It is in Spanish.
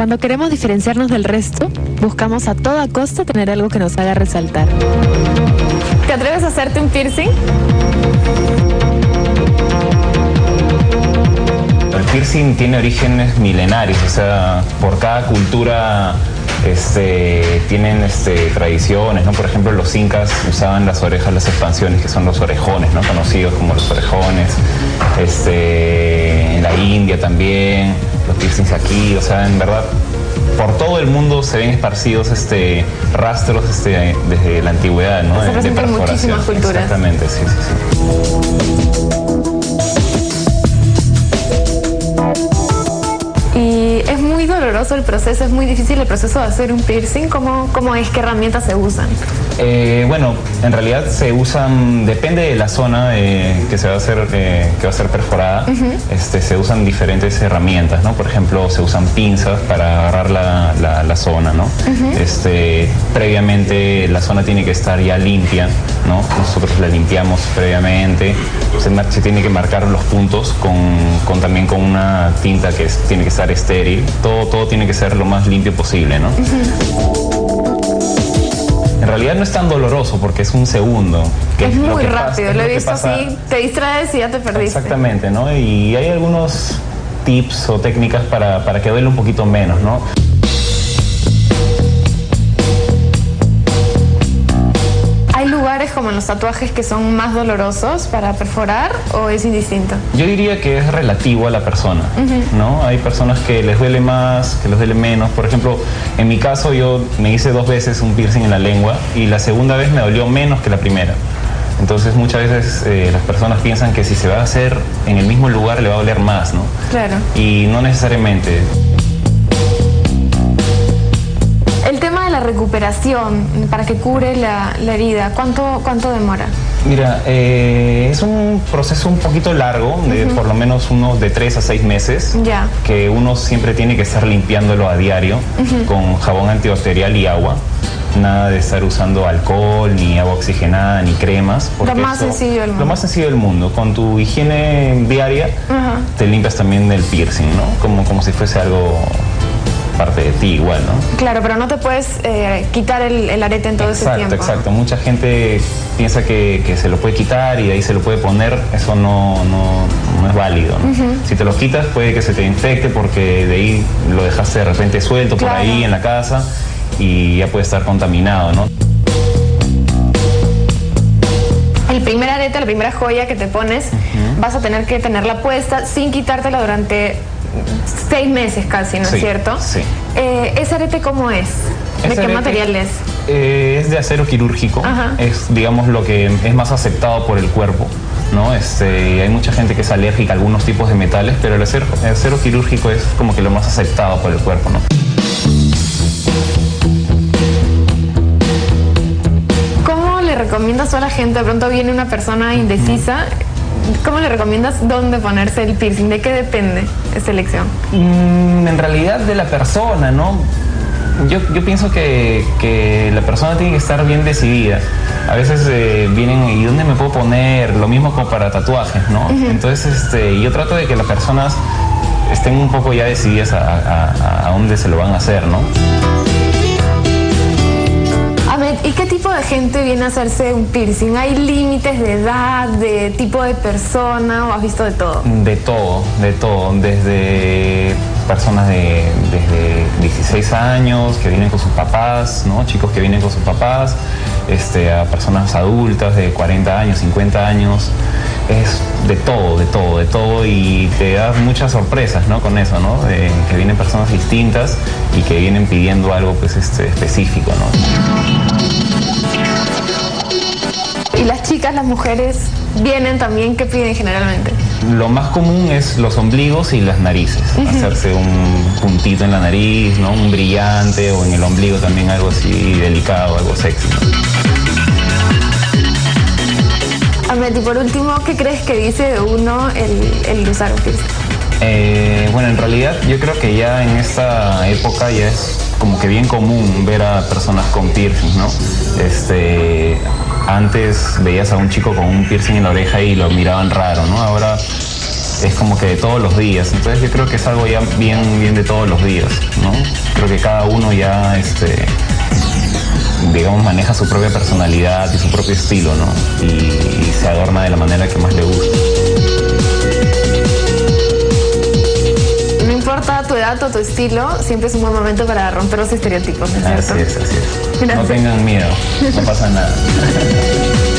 Cuando queremos diferenciarnos del resto, buscamos a toda costa tener algo que nos haga resaltar. ¿Te atreves a hacerte un piercing? El piercing tiene orígenes milenarios, o sea, por cada cultura tienen tradiciones, ¿no? Por ejemplo, los incas usaban las orejas, las expansiones, que son los orejones, ¿no? Conocidos como los orejones. En la India también, los piercings aquí, o sea, en verdad, por todo el mundo se ven esparcidos rastros desde la antigüedad, ¿no? Se representan muchísimas culturas. Exactamente, sí. Y es muy doloroso el proceso, es muy difícil el proceso de hacer un piercing. ¿Cómo es? ¿Qué herramientas se usan? Bueno, en realidad se usan, depende de la zona que va a ser perforada, se usan diferentes herramientas, ¿no? Por ejemplo, se usan pinzas para agarrar la zona, ¿no? Previamente la zona tiene que estar ya limpia, ¿no? Nosotros la limpiamos previamente, se tiene que marcar los puntos también con una tinta que tiene que estar estéril, todo tiene que ser lo más limpio posible, ¿no? En realidad no es tan doloroso porque es un segundo. Es muy rápido, lo he visto así, te distraes y ya te perdiste. Exactamente, ¿no? Y hay algunos tips o técnicas para que duele un poquito menos, ¿no? ¿Hay lugares como en los tatuajes que son más dolorosos para perforar o es indistinto? Yo diría que es relativo a la persona, ¿no? Hay personas que les duele más, que les duele menos. Por ejemplo, en mi caso yo me hice 2 veces un piercing en la lengua y la segunda vez me dolió menos que la primera. Entonces muchas veces las personas piensan que si se va a hacer en el mismo lugar le va a doler más, ¿no? Claro. Y no necesariamente. El tema de la recuperación para que cure la herida, ¿cuánto demora? Mira, es un proceso un poquito largo, de por lo menos unos de 3 a 6 meses, que uno siempre tiene que estar limpiándolo a diario con jabón antibacterial y agua. Nada de estar usando alcohol, ni agua oxigenada, ni cremas. Lo más sencillo del mundo. Lo más sencillo del mundo. Con tu higiene diaria, te limpias también del piercing, ¿no? Como si fuese algo parte de ti igual, ¿no? Claro, pero no te puedes quitar el arete en todo ese tiempo. Exacto. Mucha gente piensa que se lo puede quitar y de ahí se lo puede poner. Eso no es válido, ¿no? Si te lo quitas puede que se te infecte porque de ahí lo dejaste de repente suelto por ahí en la casa y ya puede estar contaminado, ¿no? El primer arete, la primera joya que te pones, vas a tener que tenerla puesta sin quitártela durante 6 meses casi, ¿no es cierto? Sí. ¿Ese arete cómo es? ¿De qué material es? Es de acero quirúrgico. Es, digamos, lo que es más aceptado por el cuerpo, ¿no? Hay mucha gente que es alérgica a algunos tipos de metales, pero el acero quirúrgico es como que lo más aceptado por el cuerpo, ¿no? ¿Cómo le recomiendas a la gente? De pronto viene una persona indecisa. ¿Cómo le recomiendas dónde ponerse el piercing? ¿De qué depende esta elección? En realidad de la persona, ¿no? Yo pienso que la persona tiene que estar bien decidida. A veces vienen, ¿y dónde me puedo poner? Lo mismo como para tatuajes, ¿no? Entonces yo trato de que las personas estén un poco ya decididas a dónde se lo van a hacer, ¿no? Ahmed, ¿y qué tipo de gente viene a hacerse un piercing? ¿Hay límites de edad, de tipo de persona o has visto de todo? De todo, desde personas desde 16 años que vienen con sus papás, ¿no? Chicos que vienen con sus papás, a personas adultas de 40 años, 50 años. Es de todo y te das muchas sorpresas, ¿no? Con eso, ¿no? Que vienen personas distintas y que vienen pidiendo algo pues específico, ¿no? ¿Y las chicas, las mujeres vienen también? ¿Qué piden generalmente? Lo más común es los ombligos y las narices. Hacerse un puntito en la nariz, ¿no? Un brillante, o en el ombligo también algo así delicado, algo sexy, ¿no? Ahmed, y por último, ¿qué crees que dice de uno el usar un piercing? Bueno, en realidad yo creo que ya en esta época ya es como que bien común ver a personas con piercing, ¿no? Antes veías a un chico con un piercing en la oreja y lo miraban raro, ¿no? Ahora es como que de todos los días. Entonces yo creo que es algo ya bien de todos los días, ¿no? Creo que cada uno ya, digamos, maneja su propia personalidad y su propio estilo, ¿no? Y se adorna de la manera que más le gusta. No importa tu edad o tu estilo, siempre es un buen momento para romper los estereotipos, ¿no es cierto? Así es. No tengan miedo, no pasa nada.